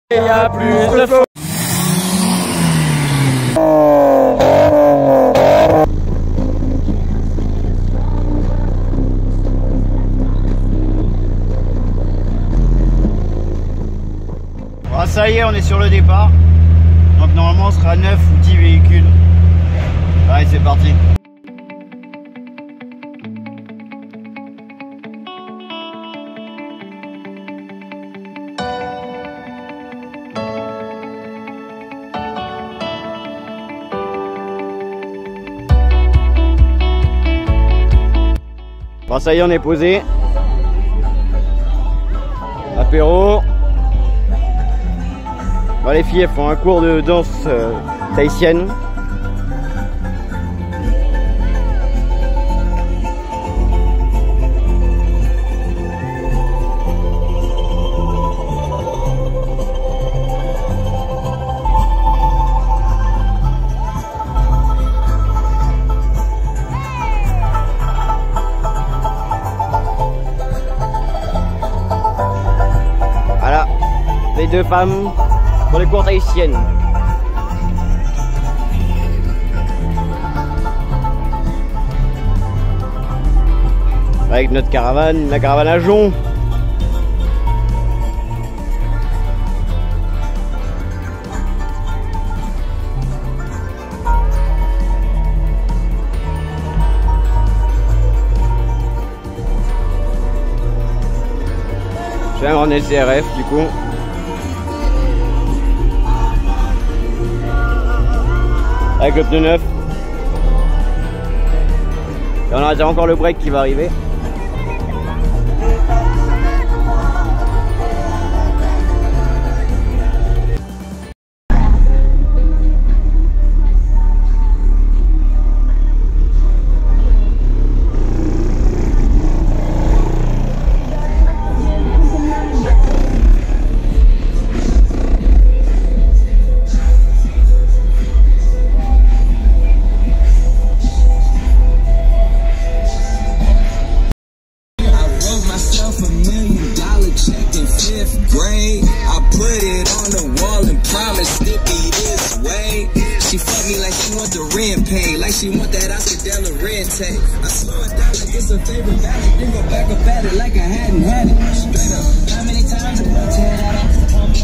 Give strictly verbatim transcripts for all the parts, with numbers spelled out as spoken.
Il y a plus de faux. Ah, ça y est, on est sur le départ. Donc normalement on sera neuf ou dix véhicules. Allez, c'est parti. Bon, ça y est, on est posé. Apéro. Bon, les filles, elles font un cours de danse euh, tahitienne. Voilà, les deux femmes pour les cours tahitiennes. Avec notre caravane, la caravane à jonc. J'ai un grand S C R F du coup. Avec le pneu neuf. Et on a encore le break qui va arriver. Like she want that Occidental red tape. I slow it down like it's her favorite ballad. Then go back up at it like I hadn't had it. Straight up. How many times have I tear that off?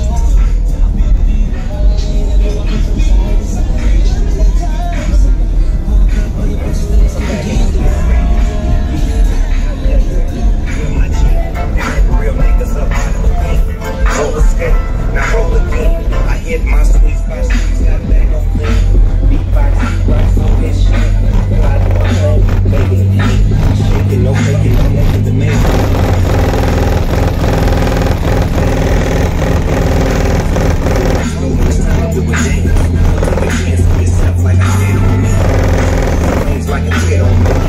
Real niggas up out of the beat. Roll escape, now roll again. I hit my sweet spot, squeeze that bag on clean. Beatbox, beatbox, on this shit. Glide on my home, making heat. Shaking, no faking, no making the man. It's time to do a dance. Take a chance on yourself like I did on me. Things like I did on me.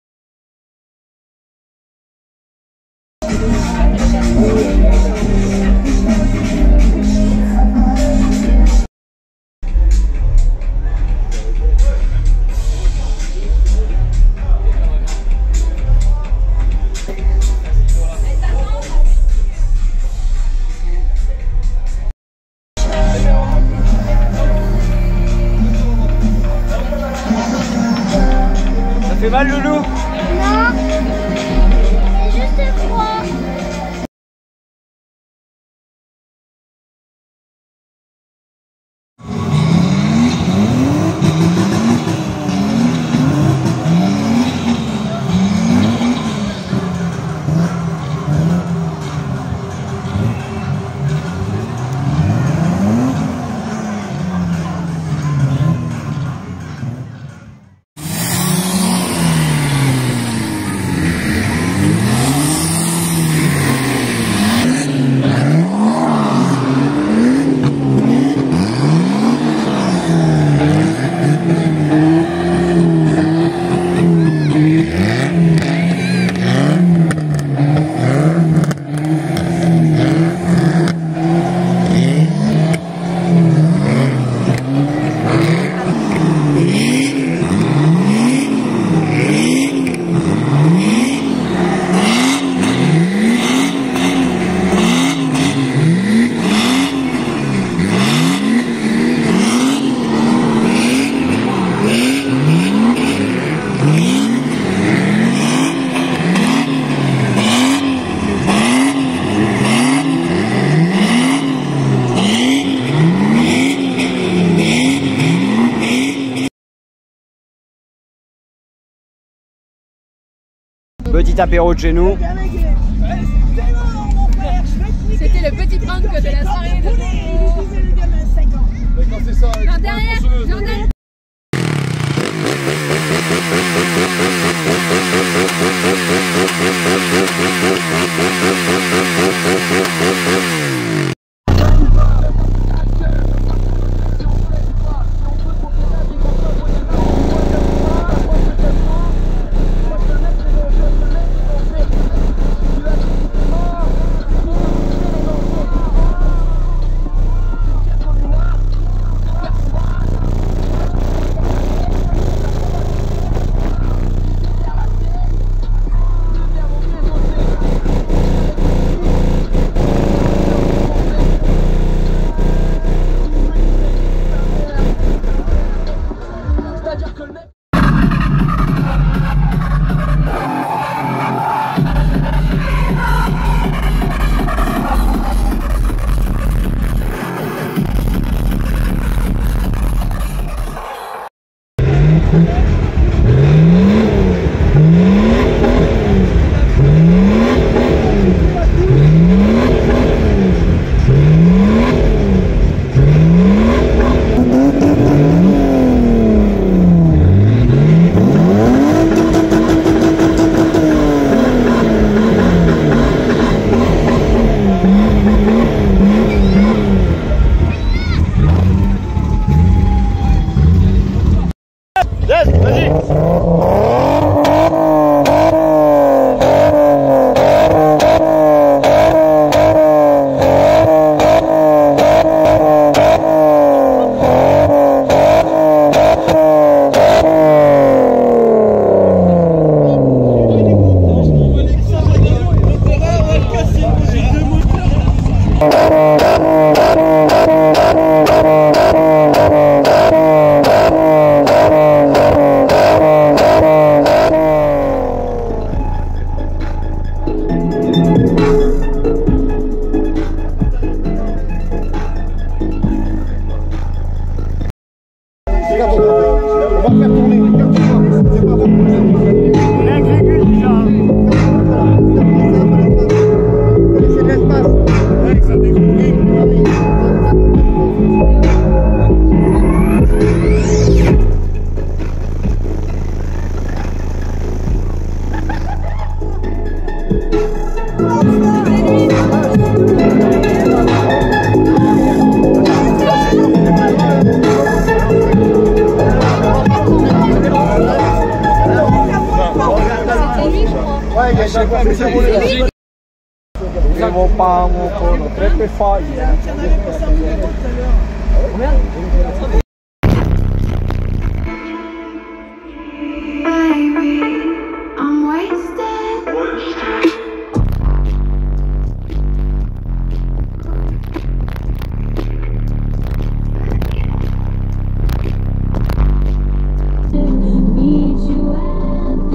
We'll be right back. mal, Loulou? Non, c'est juste froid. Petit apéro de chez nous. C'était le petit prank de la soirée de Quand c'est ça, Non, derrière, non, derrière. Yes, vas-y. Devo pago con tre foglie. I'm wasted. Need you at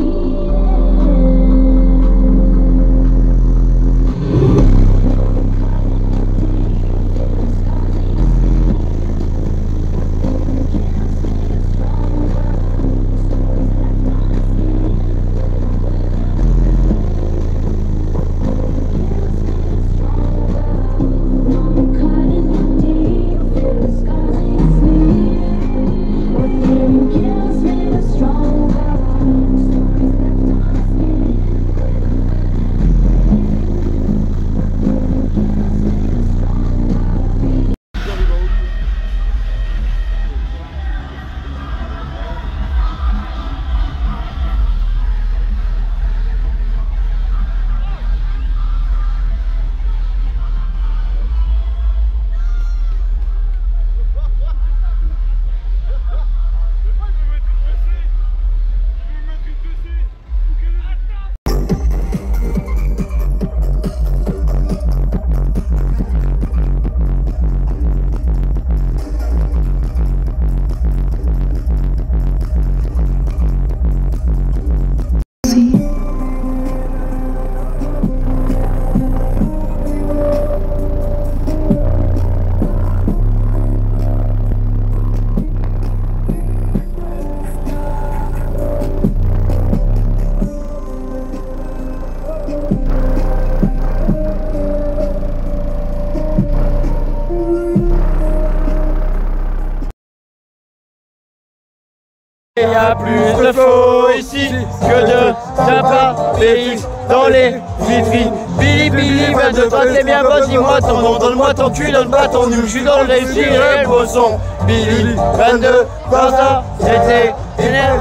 Il y a plus de faux ici que de Japa, P X dans les vitrines. Billy Billy, vingt-deux, pas t'es bien bon, dis-moi ton nom, donne-moi ton cul, donne pas ton nu, je suis dans les cirés, beau son. Billy, vingt-deux, par ça, c'était énerve.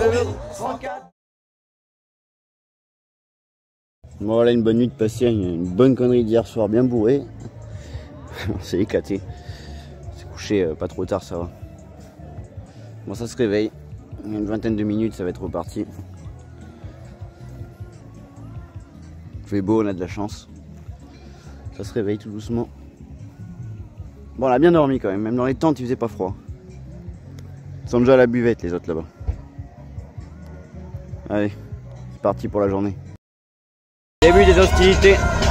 Bon voilà, une bonne nuit de passer, une bonne connerie d'hier soir, bien bourré. On s'est éclaté. On s'est couché euh, pas trop tard, ça va. Bon, ça se réveille. Il y a une vingtaine de minutes, ça va être reparti. Il fait beau, on a de la chance. Ça se réveille tout doucement. Bon, on a bien dormi quand même, même dans les tentes, il faisait pas froid. Ils sont déjà à la buvette, les autres là-bas. Allez, c'est parti pour la journée. Début des hostilités.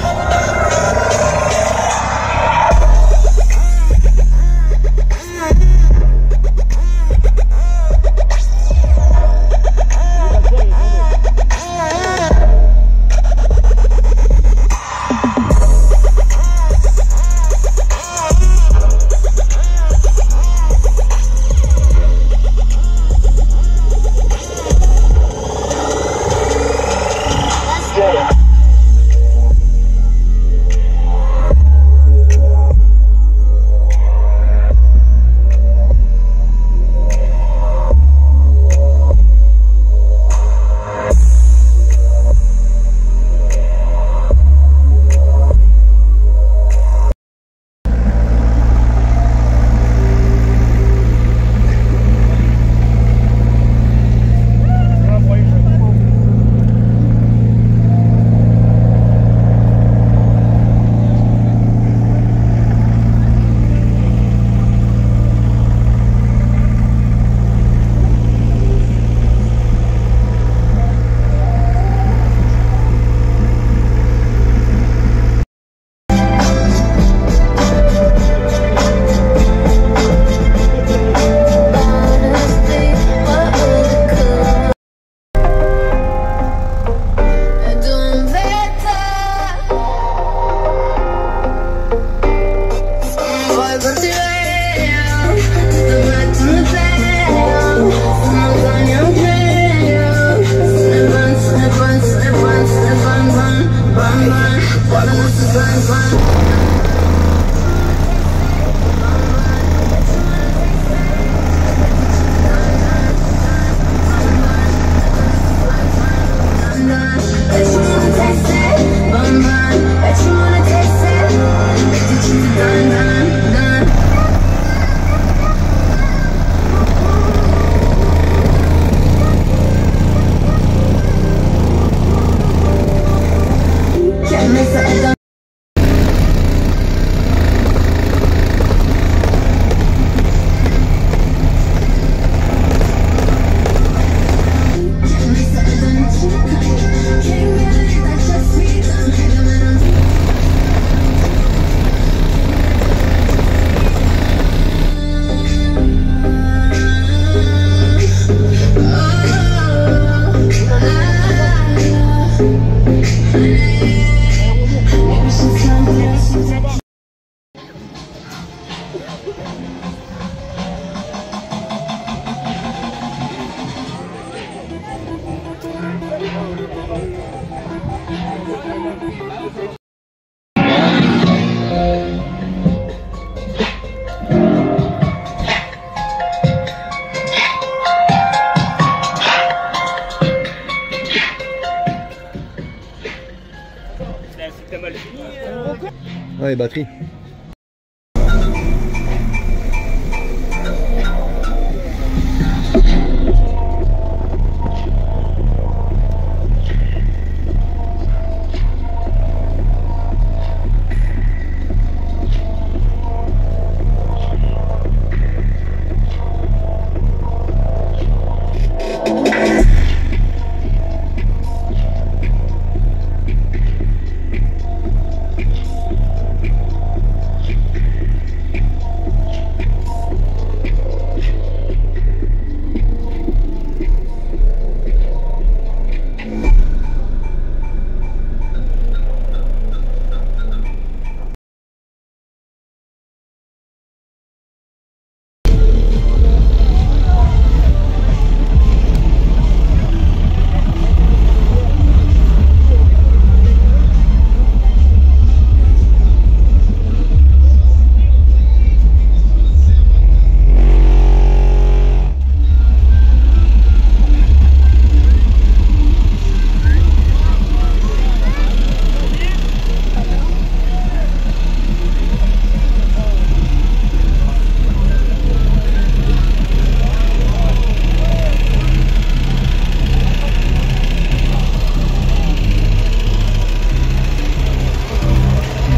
Ouais, batterie.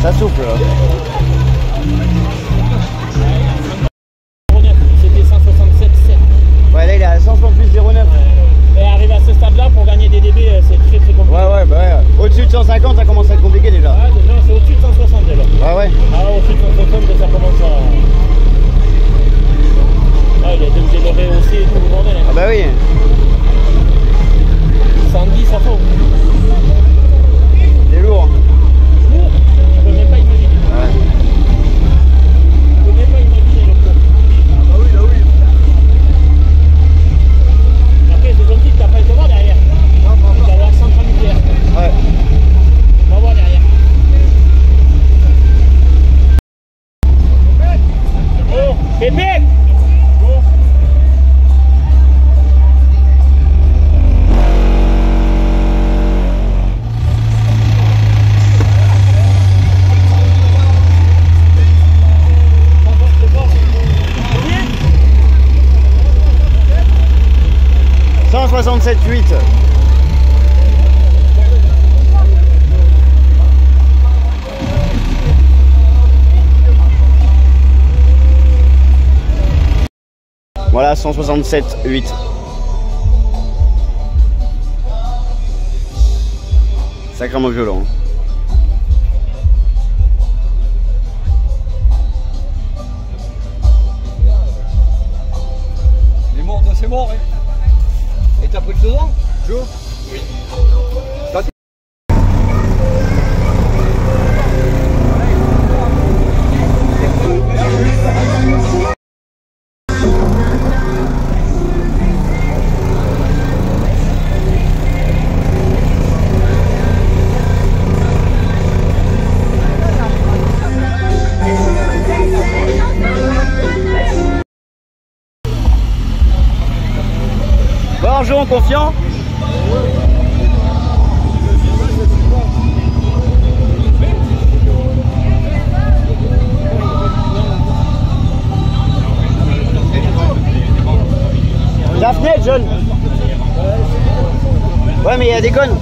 Ça souffle là. C'était cent soixante-sept sept. Ouais, là il est à cent soixante-huit zéro neuf. Et arriver à ce stade-là pour gagner des D B, c'est très très compliqué. Ouais, ouais, bah ouais. Au-dessus de cent cinquante, ça commence à être compliqué déjà. Ah, déjà, c'est au-dessus de cent soixante déjà. Ah ouais. Ah, au-dessus de cent soixante, ça commence à. Ah, il a été obligé de rehausser tout le bordel. Ah bah oui. cent dix, ça faut. C'est lourd. Lourd, je peux même pas imaginer. Ouais. Je peux même pas imaginer le cours. Ah oui, là oui. Après, c'est gentil que t'as pas été voir derrière. Tu vas avoir cent trente litres. Ouais. On va voir derrière. Oh, Pépé! cent soixante-sept huit. Voilà, cent soixante-sept huit. Sacrément violent. Il est mort, c'est mort, hein. Et t'as pris le dedans, Joe? Oui. Bonjour, confiant. La fenêtre, jeune. Ouais, mais il y a des connes.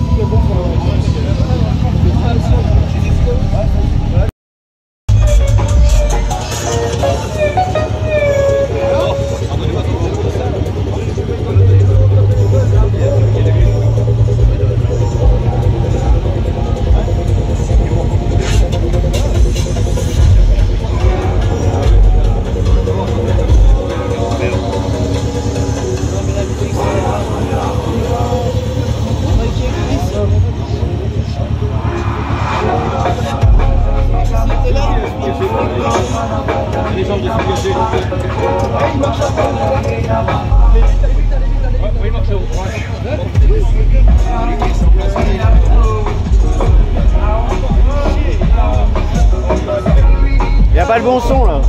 Il n'y a pas le bon son là.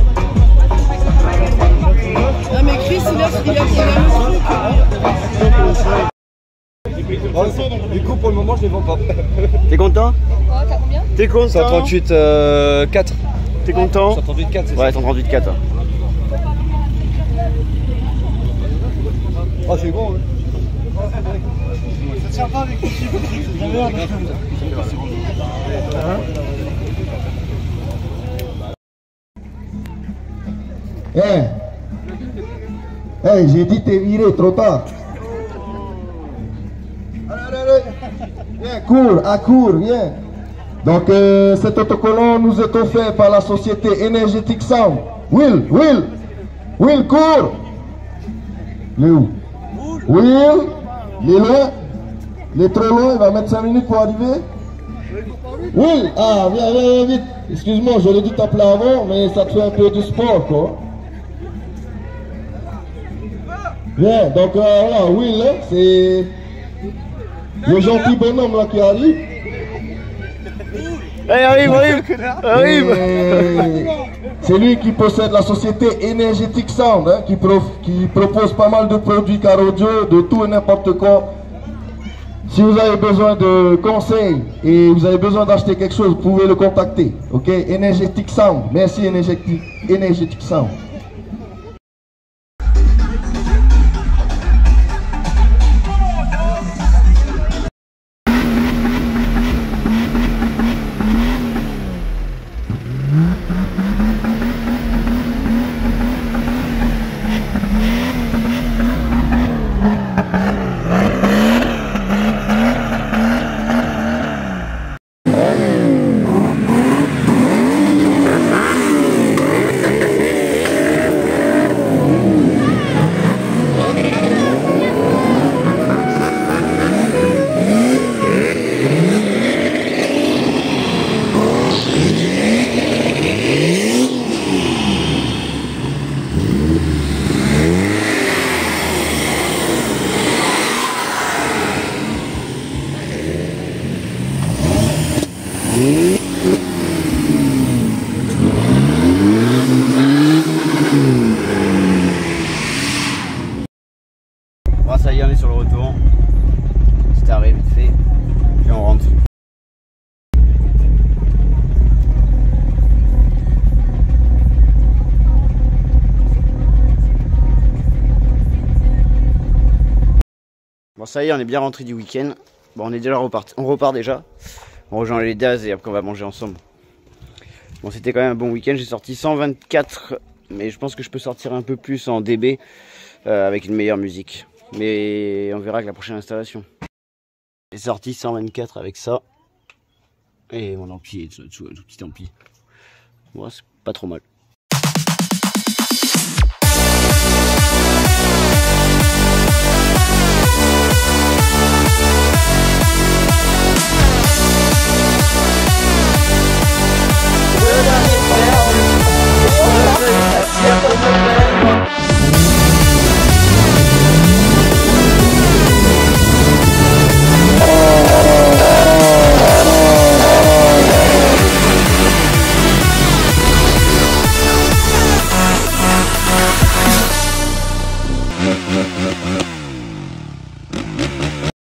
Non mais Chris, il a il a Du coup, pour le moment, je les vends pas. T'es content? Oh, t'as combien? T'es content? cent trente-huit quatre. T'es content? cent trente-huit quatre, c'est ça? Ouais, cent trente-huit quatre. Ah, c'est bon, hein. Ça tient pas avec les chiffres, c'est bien. Eh, hey, j'ai dit t'es viré trop tard. Allez, allez, allez. Viens, cours, à cours, viens. Donc, euh, cet autocollant nous est offert par la société Energetic Sound. Will, Will, Will, cours. Il est où? Will, il est loin. Il est trop loin, il va mettre cinq minutes pour arriver. Will, ah, viens, viens, viens vite. Excuse-moi, j'aurais dû t'appeler avant, mais ça te fait un peu de sport, quoi. Bien, donc euh, voilà, Will, hein, c'est le gentil bonhomme là qui arrive. Allez, arrive, arrive, arrive. C'est lui qui possède la société Energetic Sound, hein, qui, prof, qui propose pas mal de produits car audio, de tout et n'importe quoi. Si vous avez besoin de conseils et vous avez besoin d'acheter quelque chose, vous pouvez le contacter. Ok, Energetic Sound. Merci Energetic, Energetic Sound. ça y est, on est bien rentré du week-end. Bon, on est déjà reparti. On repart déjà. On rejoint les Daz et après on va manger ensemble. Bon, c'était quand même un bon week-end. J'ai sorti cent vingt-quatre, mais je pense que je peux sortir un peu plus en D B euh, avec une meilleure musique. Mais on verra avec la prochaine installation. J'ai sorti cent vingt-quatre avec ça. Et mon ampli est tout, tout, tout petit ampli. Bon, c'est pas trop mal.